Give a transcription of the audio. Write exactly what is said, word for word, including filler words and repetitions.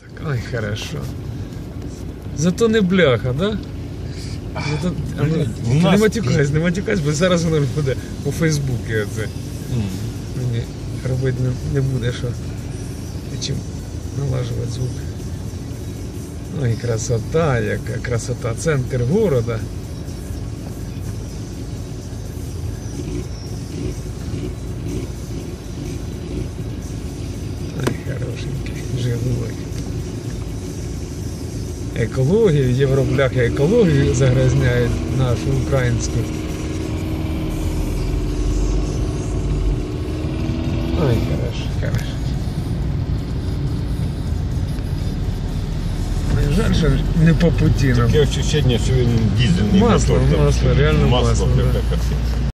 Так, ай, хорошо. Зато не бляха, да? Зато... А, ну, У нас... Не матюкайся, не матюкайся, бо зараз воно буде у Фейсбуці оце. Mm. Мені робити не, не буде, що і чим налажувати звук. Ой, красота, яка красота, центр города. Ай, хорошенький, живой. Екологію, євробляхи екологію загрязняють нашу українську. Ай, хорошо, хорошо. Жаль, що не по пути нам. Таке ощущення, що він дизельний Масло, мотор. масло, реально масло, Масло, да. как